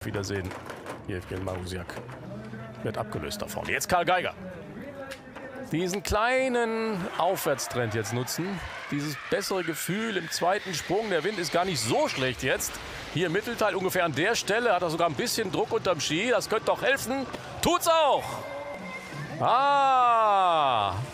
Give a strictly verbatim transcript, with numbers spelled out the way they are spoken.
Wiedersehen. Jevgen Marusiak wird abgelöst da vorne. Jetzt Karl Geiger. Diesen kleinen Aufwärtstrend jetzt nutzen. Dieses bessere Gefühl im zweiten Sprung. Der Wind ist gar nicht so schlecht jetzt. Hier im Mittelteil ungefähr an der Stelle hat er sogar ein bisschen Druck unterm Ski. Das könnte doch helfen. Tut's auch. Ah,